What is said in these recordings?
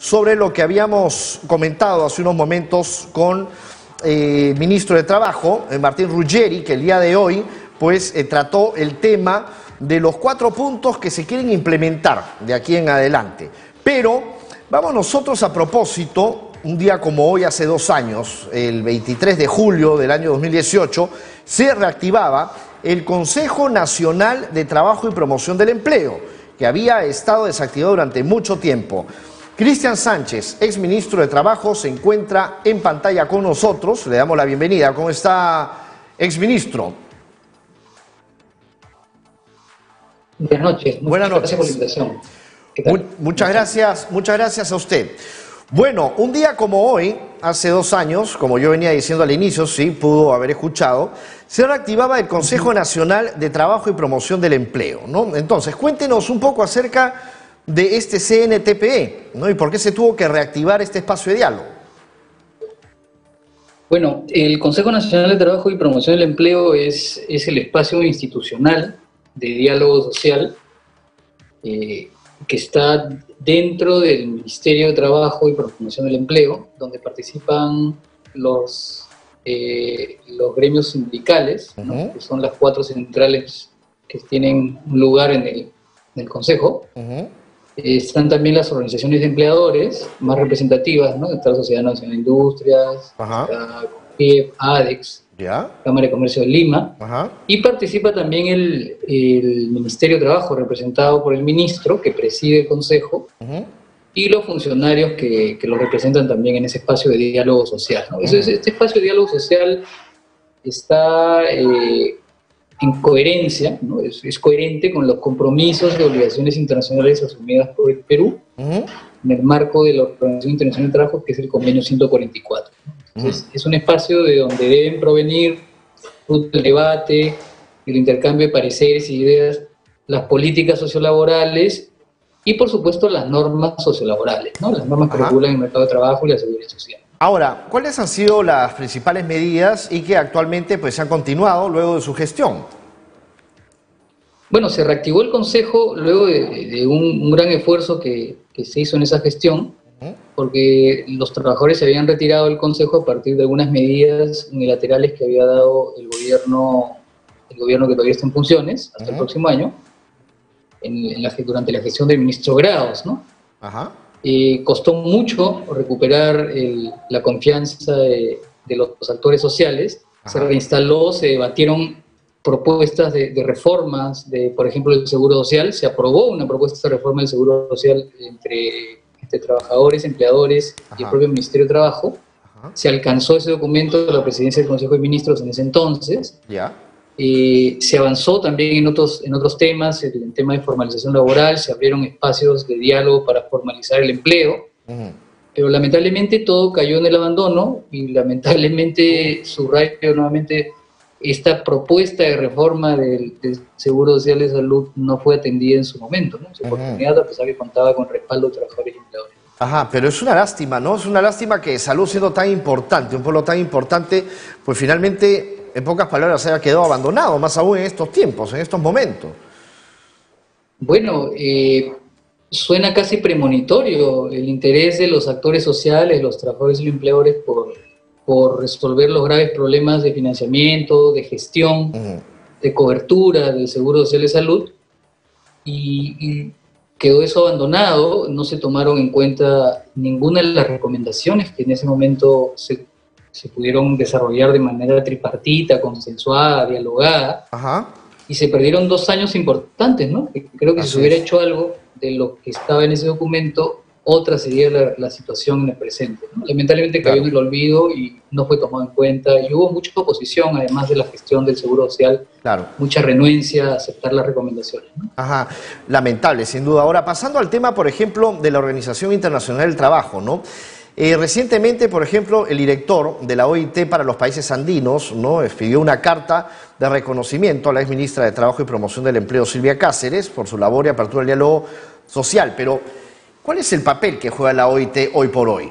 sobre lo que habíamos comentado hace unos momentos con el ministro de Trabajo, Martín Ruggeri, que el día de hoy pues trató el tema de los 4 puntos que se quieren implementar de aquí en adelante. Pero vamos nosotros a propósito, un día como hoy hace 2 años, el 23 de julio del año 2018, se reactivaba el Consejo Nacional de Trabajo y Promoción del Empleo, que había estado desactivado durante mucho tiempo. Cristian Sánchez, exministro de Trabajo, se encuentra en pantalla con nosotros. Le damos la bienvenida. ¿Cómo está, exministro? Buenas noches. Buenas noches. Gracias por la invitación. ¿Qué tal? Muchas gracias a usted. Bueno, un día como hoy, hace 2 años, como yo venía diciendo al inicio, sí, pudo haber escuchado, se reactivaba el Consejo Nacional de Trabajo y Promoción del Empleo, ¿no? Entonces, cuéntenos un poco acerca de este CNTPE, ¿no? Y por qué se tuvo que reactivar este espacio de diálogo. Bueno, el Consejo Nacional de Trabajo y Promoción del Empleo es el espacio institucional de diálogo social que está dentro del Ministerio de Trabajo y Promoción del Empleo, donde participan los gremios sindicales, ¿no? Que son las 4 centrales que tienen un lugar en el Consejo. Están también las organizaciones de empleadores más representativas, ¿no? Está la Sociedad Nacional de Industrias, está CONFIEP, ADEX, Cámara de Comercio de Lima, y participa también el Ministerio de Trabajo, representado por el ministro, que preside el Consejo, y los funcionarios que lo representan también en ese espacio de diálogo social, ¿no? Este espacio de diálogo social está en coherencia, ¿no? Es coherente con los compromisos y obligaciones internacionales asumidas por el Perú en el marco de la Organización Internacional de Trabajo, que es el Convenio 144. Entonces, es un espacio de donde deben provenir el debate, el intercambio de pareceres y ideas, las políticas sociolaborales y, por supuesto, las normas sociolaborales, ¿no? Las normas que regulan el mercado de trabajo y la seguridad social. Ahora, ¿cuáles han sido las principales medidas y que actualmente pues, se han continuado luego de su gestión? Bueno, se reactivó el Consejo luego de un gran esfuerzo que se hizo en esa gestión, porque los trabajadores se habían retirado del Consejo a partir de algunas medidas unilaterales que había dado el gobierno que todavía está en funciones hasta el próximo año, durante la gestión del ministro Graos, ¿no? Costó mucho recuperar la confianza de los actores sociales. Se reinstaló, se debatieron propuestas de reformas, por ejemplo, el Seguro Social. Se aprobó una propuesta de reforma del Seguro Social entre trabajadores, empleadores y el propio Ministerio de Trabajo. Se alcanzó ese documento de la presidencia del Consejo de Ministros en ese entonces. Se avanzó también en otros temas, el tema de formalización laboral, se abrieron espacios de diálogo para formalizar el empleo, pero lamentablemente todo cayó en el abandono y lamentablemente, subrayo nuevamente, esta propuesta de reforma del Seguro Social de Salud no fue atendida en su momento, ¿no? En su oportunidad, a pesar que contaba con respaldo de trabajadores y empleadores. Pero es una lástima, ¿no? Es una lástima que salud, siendo tan importante, un pueblo tan importante, pues finalmente, en pocas palabras, se haya quedado abandonado, más aún en estos tiempos, en estos momentos. Bueno, suena casi premonitorio el interés de los actores sociales, los trabajadores y los empleadores por resolver los graves problemas de financiamiento, de gestión, de cobertura del Seguro Social de Salud, y quedó eso abandonado. No se tomaron en cuenta ninguna de las recomendaciones que en ese momento se pudieron desarrollar de manera tripartita, consensuada, dialogada, y se perdieron 2 años importantes, ¿no? Creo que si se hubiera hecho algo de lo que estaba en ese documento, otra sería la situación en el presente, ¿no? Lamentablemente cayó en el olvido y no fue tomado en cuenta, y hubo mucha oposición, además de la gestión del Seguro Social, mucha renuencia a aceptar las recomendaciones, ¿no? Lamentable, sin duda. Ahora, pasando al tema, por ejemplo, de la Organización Internacional del Trabajo, ¿no? Recientemente, por ejemplo, el director de la OIT para los países andinos, ¿no?, expidió una carta de reconocimiento a la exministra de Trabajo y Promoción del Empleo, Silvia Cáceres, por su labor y apertura al diálogo social. Pero, ¿cuál es el papel que juega la OIT hoy por hoy?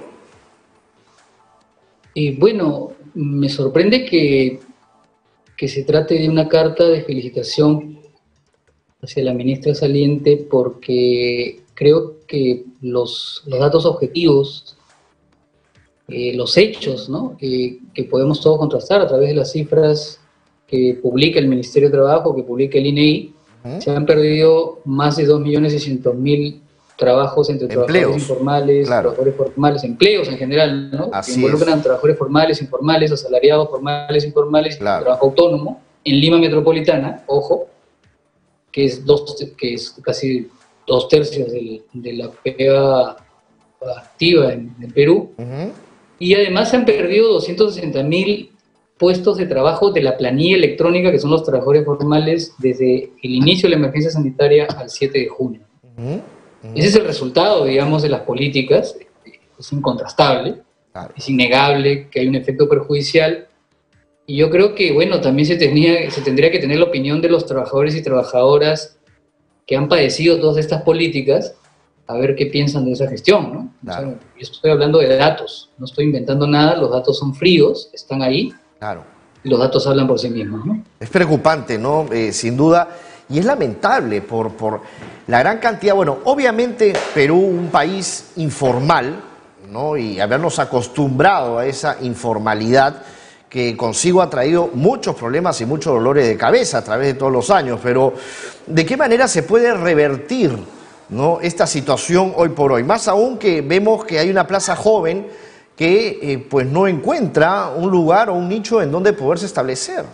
Bueno, me sorprende que se trate de una carta de felicitación hacia la ministra saliente, porque creo que los datos objetivos, los hechos, ¿no? Que podemos todos contrastar a través de las cifras que publica el Ministerio de Trabajo, que publica el INEI, se han perdido más de 2.600.000 trabajos entre trabajadores informales, trabajadores formales, empleos en general, ¿no? Que involucran a trabajadores formales, informales, asalariados, formales, informales, y trabajo autónomo, en Lima Metropolitana, ojo, que es casi 2/3 de la pega activa en Perú, y además se han perdido 260.000 puestos de trabajo de la planilla electrónica, que son los trabajadores formales, desde el inicio de la emergencia sanitaria al 7 de junio. Ese es el resultado, digamos, de las políticas. Es incontrastable, es innegable que hay un efecto perjudicial, y yo creo que, bueno, también se tendría que tener la opinión de los trabajadores y trabajadoras que han padecido todas estas políticas, a ver qué piensan de esa gestión, ¿no? O sea, yo estoy hablando de datos, no estoy inventando nada, los datos son fríos, están ahí, y los datos hablan por sí mismos, ¿no? Es preocupante, ¿no? Sin duda, y es lamentable por la gran cantidad. Bueno, obviamente Perú, un país informal, ¿no? Y habernos acostumbrado a esa informalidad que consigo ha traído muchos problemas y muchos dolores de cabeza a través de todos los años, pero ¿de qué manera se puede revertir, ¿no?, esta situación hoy por hoy? Más aún que vemos que hay una plaza joven que pues no encuentra un lugar o un nicho en donde poderse establecer.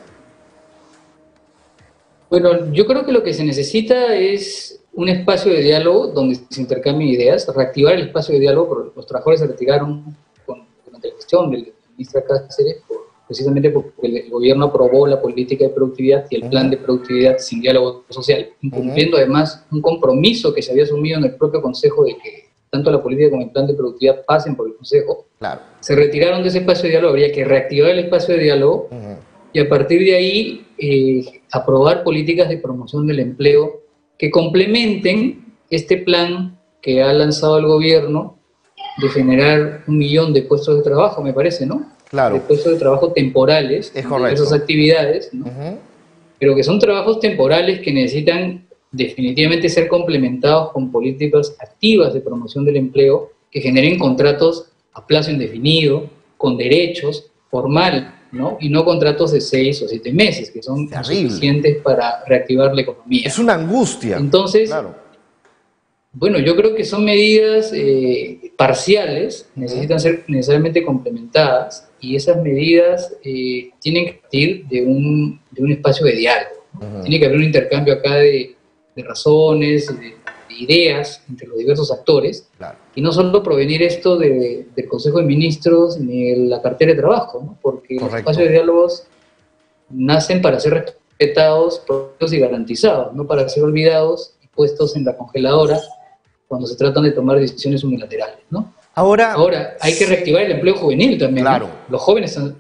Bueno, yo creo que lo que se necesita es un espacio de diálogo donde se intercambien ideas, reactivar el espacio de diálogo, porque los trabajadores se retiraron durante la gestión del ministro Cáceres, precisamente porque el gobierno aprobó la política de productividad y el plan de productividad sin diálogo social, incumpliendo además un compromiso que se había asumido en el propio Consejo de que tanto la política como el plan de productividad pasen por el Consejo. Se retiraron de ese espacio de diálogo, habría que reactivar el espacio de diálogo y a partir de ahí aprobar políticas de promoción del empleo que complementen este plan que ha lanzado el gobierno de generar 1 millón de puestos de trabajo, me parece, ¿no? De puestos de trabajo temporales, de esas actividades, ¿no? Pero que son trabajos temporales que necesitan definitivamente ser complementados con políticas activas de promoción del empleo que generen contratos a plazo indefinido, con derechos, formal, ¿no? Y no contratos de 6 o 7 meses, que son suficientes para reactivar la economía. Es una angustia. Entonces, bueno, yo creo que son medidas parciales, necesitan ser necesariamente complementadas, y esas medidas tienen que partir de un espacio de diálogo, ¿no? Tiene que haber un intercambio acá de razones, de ideas entre los diversos actores, y no solo provenir esto del Consejo de Ministros ni de la cartera de trabajo, ¿no? Porque los espacios de diálogos nacen para ser respetados, protegidos y garantizados, no para ser olvidados y puestos en la congeladora cuando se tratan de tomar decisiones unilaterales, ¿no? Ahora hay que reactivar el empleo juvenil también, ¿no? Los jóvenes han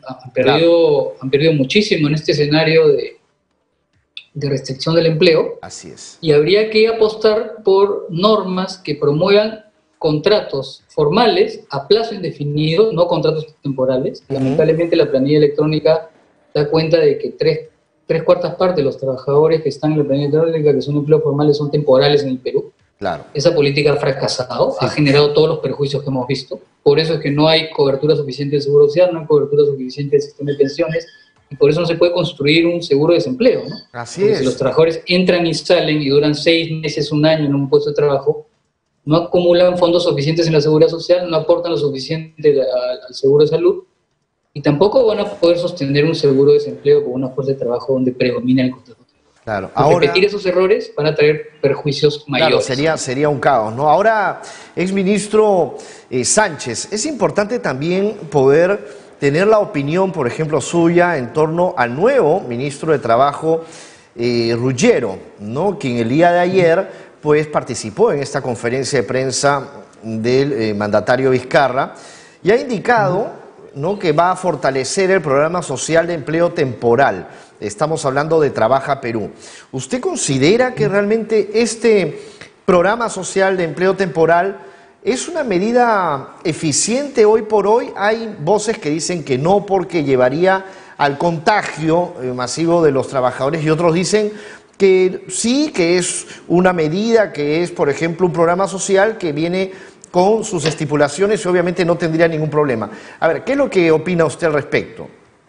perdido muchísimo en este escenario de restricción del empleo. Así es. Y habría que apostar por normas que promuevan contratos formales a plazo indefinido, no contratos temporales. Lamentablemente la planilla electrónica da cuenta de que tres cuartas partes de los trabajadores que están en la planilla electrónica, que son empleos formales, son temporales en el Perú. Esa política ha fracasado, ha generado todos los perjuicios que hemos visto. Por eso es que no hay cobertura suficiente del seguro social, no hay cobertura suficiente del sistema de pensiones, y por eso no se puede construir un seguro de desempleo, ¿no? Porque si los trabajadores entran y salen y duran 6 meses, 1 año en un puesto de trabajo, no acumulan fondos suficientes en la seguridad social, no aportan lo suficiente al seguro de salud, y tampoco van a poder sostener un seguro de desempleo con una fuerza de trabajo donde predomina el contrato. Repetir esos errores van a traer perjuicios mayores. Sería un caos, ¿no? Ahora, exministro Sánchez, es importante también poder tener la opinión, por ejemplo, suya en torno al nuevo ministro de Trabajo, Ruggiero, ¿no?, quien el día de ayer pues participó en esta conferencia de prensa del mandatario Vizcarra y ha indicado, ¿no?, que va a fortalecer el programa social de empleo temporal. Estamos hablando de Trabaja Perú. ¿Usted considera que realmente este programa social de empleo temporal es una medida eficiente hoy por hoy? Hay voces que dicen que no, porque llevaría al contagio masivo de los trabajadores, y otros dicen que sí, que es una medida, que es, por ejemplo, un programa social que viene con sus estipulaciones y obviamente no tendría ningún problema. A ver, ¿qué es lo que opina usted al respecto?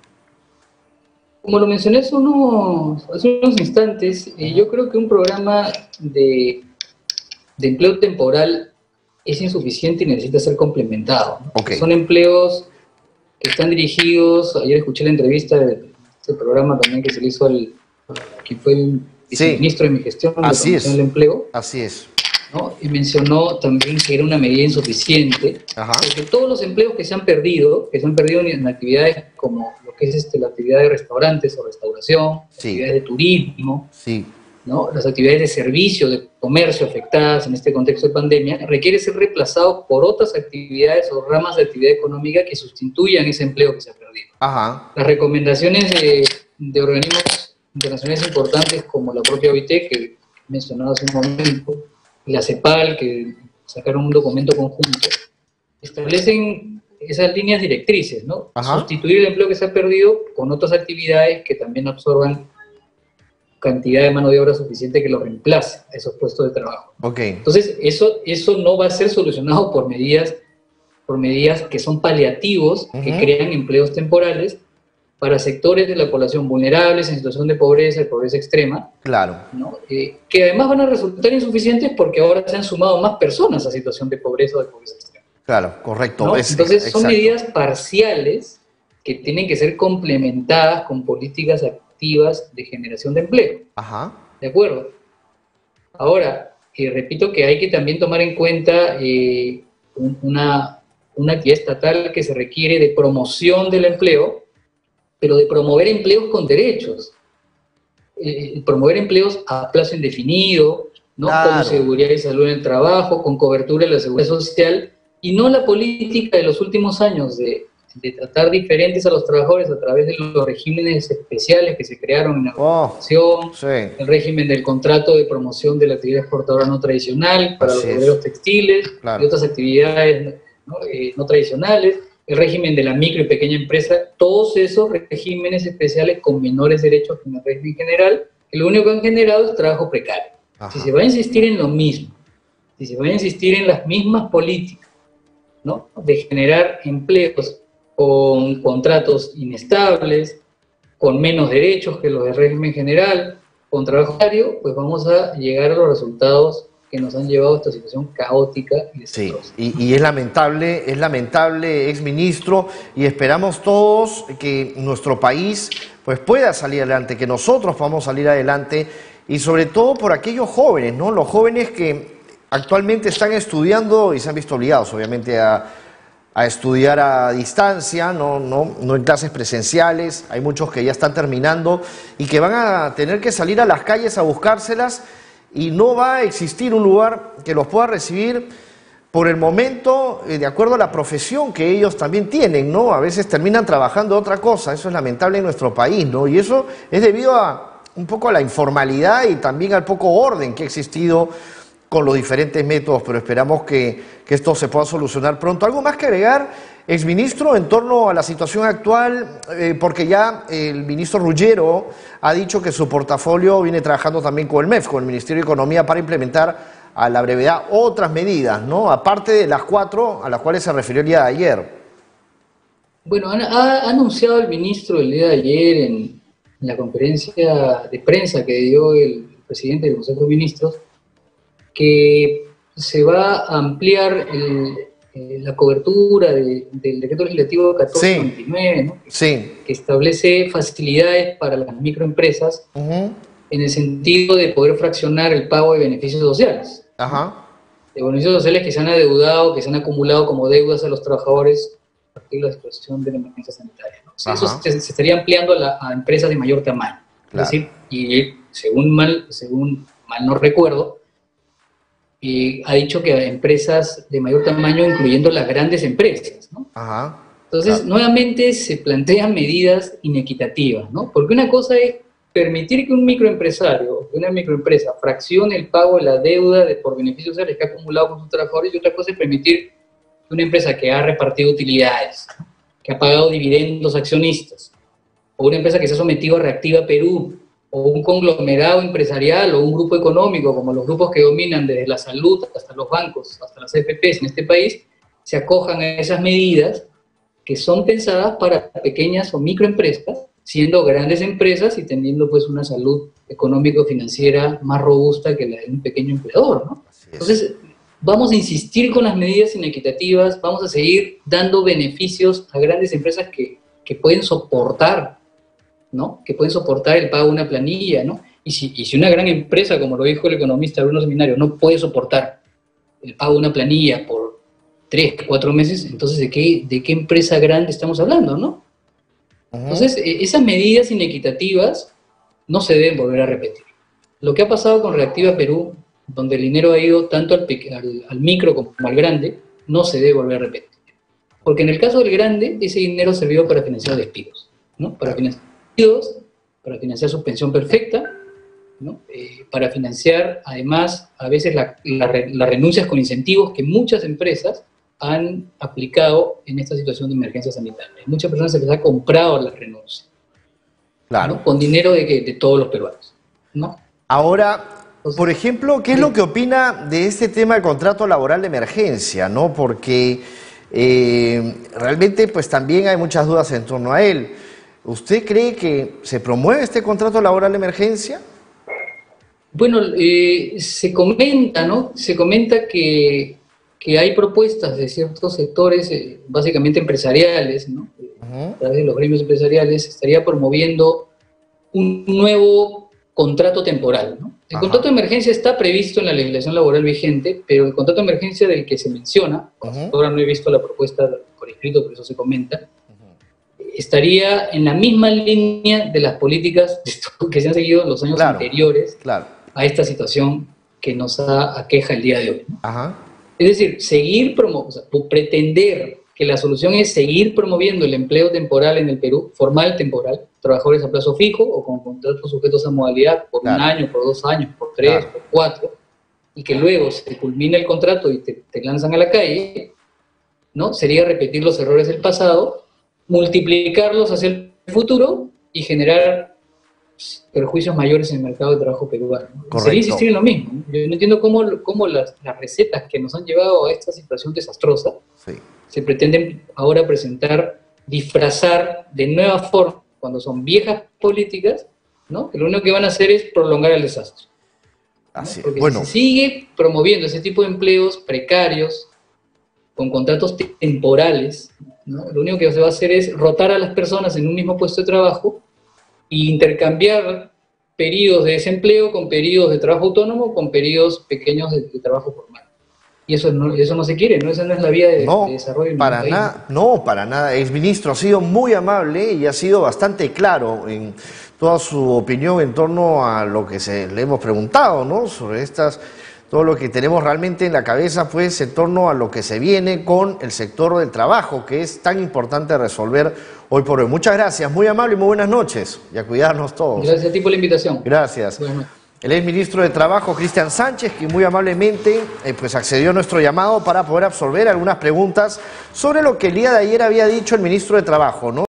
Como lo mencioné hace unos instantes, yo creo que un programa de empleo temporal es insuficiente y necesita ser complementado, ¿no? Ok. Son empleos que están dirigidos, ayer escuché la entrevista de este programa también que se le hizo que fue el viceministro de mi gestión de Así promoción es, del empleo, así es. ¿no? Y mencionó también que era una medida insuficiente, Ajá. porque todos los empleos que se han perdido en actividades como lo que es la actividad de restaurantes o restauración, Sí. actividades de turismo, Sí, ¿no? Las actividades de servicio, de comercio afectadas en este contexto de pandemia, requiere ser reemplazado por otras actividades o ramas de actividad económica que sustituyan ese empleo que se ha perdido. ajá, Las recomendaciones de organismos internacionales importantes como la propia OIT, que he mencionado hace un momento, y la CEPAL, que sacaron un documento conjunto, establecen esas líneas directrices, ¿no? Ajá. Sustituir el empleo que se ha perdido con otras actividades que también absorban cantidad de mano de obra suficiente que lo reemplace a esos puestos de trabajo. ok. Entonces, eso no va a ser solucionado por medidas que son paliativos, que crean empleos temporales para sectores de la población vulnerables en situación de pobreza extrema, Claro. ¿no? Que además van a resultar insuficientes porque ahora se han sumado más personas a situación de pobreza o de pobreza extrema. Claro, correcto. ¿No? Entonces, son exacto. medidas parciales que tienen que ser complementadas con políticas activas de generación de empleo. Ajá. ¿De acuerdo? Ahora, repito que hay que también tomar en cuenta una actividad estatal que se requiere de promoción del empleo, pero de promover empleos con derechos. Promover empleos a plazo indefinido, ¿no? Claro. Con seguridad y salud en el trabajo, con cobertura de la seguridad social, y no la política de los últimos años de tratar diferentes a los trabajadores a través de los regímenes especiales que se crearon en la organización, sí. el régimen del contrato de promoción de la actividad exportadora no tradicional para los obreros textiles, claro, y otras actividades no tradicionales, el régimen de la micro y pequeña empresa, todos esos regímenes especiales con menores derechos que en el régimen general, que lo único que han generado es trabajo precario. Ajá. Si se va a insistir en lo mismo, si se va a insistir en las mismas políticas, ¿no? De generar empleos con contratos inestables, con menos derechos que los del régimen general, con trabajo diario, pues vamos a llegar a los resultados que nos han llevado a esta situación caótica y desastrosa. Sí, y es lamentable, exministro, y esperamos todos que nuestro país pues pueda salir adelante, que nosotros podamos salir adelante, y sobre todo por aquellos jóvenes, ¿no? Los jóvenes que actualmente están estudiando y se han visto obligados, obviamente, a estudiar a distancia, no en clases presenciales. Hay muchos que ya están terminando y que van a tener que salir a las calles a buscárselas, y no va a existir un lugar que los pueda recibir por el momento, de acuerdo a la profesión que ellos también tienen, ¿no? A veces terminan trabajando otra cosa. Eso es lamentable en nuestro país, ¿no? Y eso es debido a un poco a la informalidad y también al poco orden que ha existido con los diferentes métodos, pero esperamos que esto se pueda solucionar pronto. ¿Algo más que agregar, exministro, en torno a la situación actual? Porque ya el ministro Ruggiero ha dicho que su portafolio viene trabajando también con el MEF, con el Ministerio de Economía, para implementar a la brevedad otras medidas, ¿no? Aparte de las 4 a las cuales se refirió el día de ayer. Bueno, ha anunciado el ministro el día de ayer en la conferencia de prensa que dio el presidente del Consejo de Ministros, que se va a ampliar la cobertura del decreto legislativo 1429, ¿no? Que establece facilidades para las microempresas en el sentido de poder fraccionar el pago de beneficios sociales. De beneficios sociales que se han adeudado, que se han acumulado como deudas a los trabajadores a partir de la situación de la emergencia sanitaria, ¿no? Eso se estaría ampliando a empresas de mayor tamaño. Claro. Es decir, y según mal no recuerdo, ha dicho que a empresas de mayor tamaño, incluyendo las grandes empresas, ¿no? Entonces, nuevamente se plantean medidas inequitativas, ¿no? Porque una cosa es permitir que un microempresario, una microempresa, fraccione el pago de la deuda por beneficios sociales que ha acumulado con sus trabajadores, y otra cosa es permitir que una empresa que ha repartido utilidades, que ha pagado dividendos a accionistas, o una empresa que se ha sometido a Reactiva Perú, o un conglomerado empresarial o un grupo económico, como los grupos que dominan desde la salud hasta los bancos, hasta las EPPs en este país, se acojan a esas medidas que son pensadas para pequeñas o microempresas, siendo grandes empresas y teniendo pues una salud económico-financiera más robusta que la de un pequeño empleador, ¿no? Entonces, vamos a insistir con las medidas inequitativas, vamos a seguir dando beneficios a grandes empresas que pueden soportar, ¿no? Que pueden soportar el pago de una planilla, ¿no? Y si una gran empresa, como lo dijo el economista Bruno Seminario, no puede soportar el pago de una planilla por 3, 4 meses, entonces ¿de qué empresa grande estamos hablando, no? Entonces, esas medidas inequitativas no se deben volver a repetir. Lo que ha pasado con Reactiva Perú, donde el dinero ha ido tanto al micro como al grande, no se debe volver a repetir. Porque en el caso del grande, ese dinero sirvió para financiar despidos, ¿no? Para financiar despidos, para financiar suspensión perfecta, ¿no? Para financiar, además, a veces las renuncias con incentivos que muchas empresas han aplicado en esta situación de emergencia sanitaria. Muchas personas se les ha comprado la renuncia, Claro. ¿no? Con dinero de todos los peruanos, ¿no? Ahora, por ejemplo, ¿qué es lo que opina de este tema del contrato laboral de emergencia, ¿no? Porque realmente pues también hay muchas dudas en torno a él. ¿Usted cree que se promueve este contrato laboral de emergencia? Bueno, se comenta, ¿no? Se comenta que hay propuestas de ciertos sectores, básicamente empresariales, ¿no? A través de los gremios empresariales, estaría promoviendo un nuevo contrato temporal, ¿no? El contrato de emergencia está previsto en la legislación laboral vigente, pero el contrato de emergencia del que se menciona, ahora no he visto la propuesta por escrito, por eso se comenta, estaría en la misma línea de las políticas que se han seguido en los años anteriores a esta situación que nos aqueja el día de hoy, ¿no? Es decir, pretender que la solución es seguir promoviendo el empleo temporal en el Perú, formal temporal, trabajadores a plazo fijo o con contratos sujetos a modalidad por un año, por 2 años, por 3, por 4, y que luego se culmina el contrato y te lanzan a la calle, ¿no? Sería repetir los errores del pasado, multiplicarlos hacia el futuro y generar perjuicios mayores en el mercado de trabajo peruano. Sería insistir en lo mismo, ¿no? Yo no entiendo cómo las recetas que nos han llevado a esta situación desastrosa se pretenden ahora presentar, disfrazar de nueva forma, cuando son viejas políticas, ¿no? Que lo único que van a hacer es prolongar el desastre, ¿no? Porque si se sigue promoviendo ese tipo de empleos precarios, con contratos temporales, ¿no? Lo único que se va a hacer es rotar a las personas en un mismo puesto de trabajo e intercambiar periodos de desempleo con periodos de trabajo autónomo, con periodos pequeños de trabajo formal. Y eso no se quiere, ¿no? Esa no es la vía de desarrollo. No, para nada. Exministro, ha sido muy amable y ha sido bastante claro en toda su opinión en torno a lo que le hemos preguntado, ¿no? Sobre todo lo que tenemos realmente en la cabeza, pues, en torno a lo que se viene con el sector del trabajo, que es tan importante resolver hoy por hoy. Muchas gracias, muy amable y muy buenas noches, y a cuidarnos todos. Gracias a ti por la invitación. Gracias. El exministro de Trabajo, Cristian Sánchez, que muy amablemente pues accedió a nuestro llamado para poder absolver algunas preguntas sobre lo que el día de ayer había dicho el ministro de Trabajo, ¿no?